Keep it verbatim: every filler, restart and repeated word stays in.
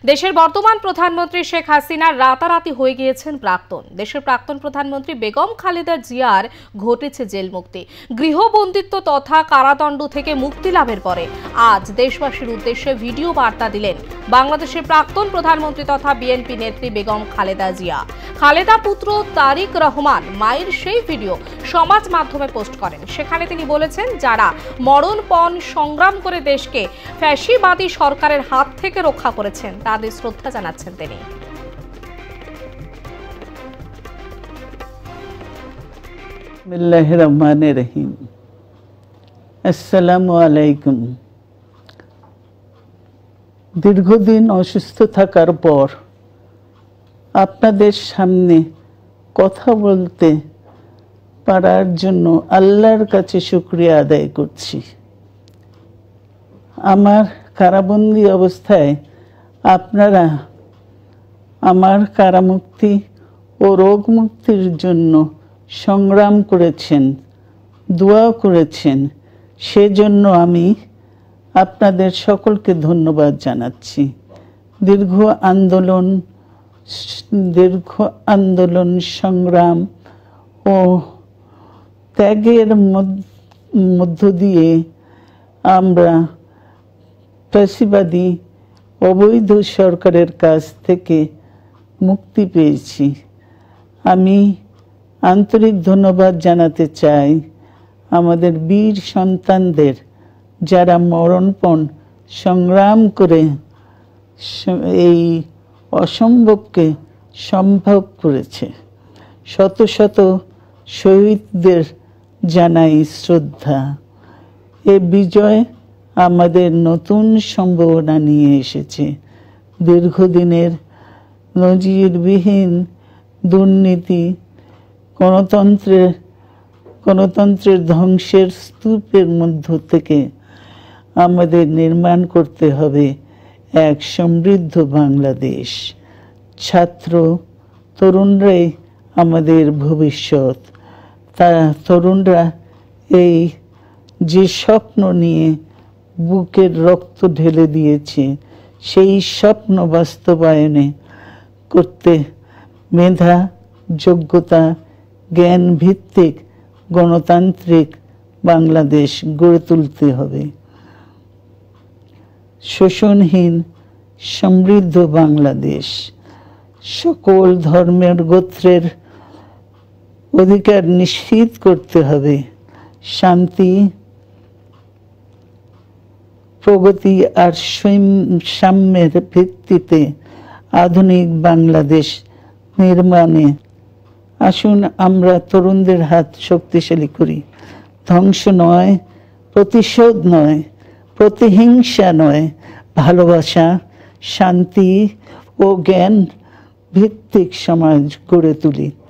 দেশের বর্তমান প্রধানমন্ত্রী শেখ হাসিনা রাতারাতি হয়ে গিয়েছেন প্রাক্তন। দেশের প্রাক্তন প্রধানমন্ত্রী বেগম খালেদা জিয়ার ঘটেছে জেল মুক্তি। গৃহবন্দিত্ব তথা কারাদণ্ড থেকে মুক্তি লাভের পরে আজ দেশবাসীর উদ্দেশ্যে ভিডিও বার্তা দিলেন বাংলাদেশের প্রাক্তন প্রধানমন্ত্রী তথা বিএনপি নেত্রী বেগম খালেদা জিয়া। খালেদা পুত্র তারিক রহমান মায়ের সেই ভিডিও সমাজ মাধ্যমে পোস্ট করেন। সেখানে তিনি বলেছেন, যারা মরণপণ সংগ্রাম করে দেশকে ফ্যাসিবাদী সরকারের হাত থেকে রক্ষা করেছেন তাদের শ্রদ্ধা জানাচ্ছেন তিনি। বিসমিল্লাহির রহমানির রহিম। আসসালামু আলাইকুম। দীর্ঘদিন অসুস্থ থাকার পর আপনাদের সামনে কথা বলতে পারার জন্য আল্লাহর কাছে শুকরিয়া আদায় করছি। আমার কারাবন্দী অবস্থায় আপনারা আমার কারামুক্তি ও রোগ মুক্তির জন্য সংগ্রাম করেছেন, দোয়া করেছেন, সেজন্য আমি আপনাদের সকলকে ধন্যবাদ জানাচ্ছি। দীর্ঘ আন্দোলন দীর্ঘ আন্দোলন সংগ্রাম ও ত্যাগের মধ্য দিয়ে আমরা ফ্যাসিবাদী অবৈধ সরকারের কাছ থেকে মুক্তি পেয়েছি। আমি আন্তরিক ধন্যবাদ জানাতে চাই আমাদের বীর সন্তানদের, যারা মরণপণ সংগ্রাম করে এই অসম্ভবকে সম্ভব করেছে। শত শত শহীদদের জানাই শ্রদ্ধা। এ বিজয় আমাদের নতুন সম্ভাবনা নিয়ে এসেছে। দীর্ঘদিনের নজিরবিহীন দুর্নীতি, গণতন্ত্রের গণতন্ত্রের ধ্বংসের স্তূপের মধ্য থেকে আমাদের নির্মাণ করতে হবে এক সমৃদ্ধ বাংলাদেশ। ছাত্র তরুণরাই আমাদের ভবিষ্যৎ। তারা তরুণরা এই যে স্বপ্ন নিয়ে বুকের রক্ত ঢেলে দিয়েছে, সেই স্বপ্ন বাস্তবায়নে করতে মেধা, যোগ্যতা, জ্ঞান ভিত্তিক গণতান্ত্রিক বাংলাদেশ গড়ে তুলতে হবে। শোষণহীন সমৃদ্ধ বাংলাদেশ। সকল ধর্মের গোত্রের অধিকার নিশ্চিত করতে হবে। শান্তি, প্রগতি আর সাম্যের ভিত্তিতে আধুনিক বাংলাদেশ নির্মাণে আসুন আমরা তরুণদের হাত শক্তিশালী করি। ধ্বংস নয়, প্রতিশোধ নয়, প্রতিহিংসা নয়, ভালোবাসা, শান্তি ও জ্ঞান ভিত্তিক সমাজ গড়ে তুলি।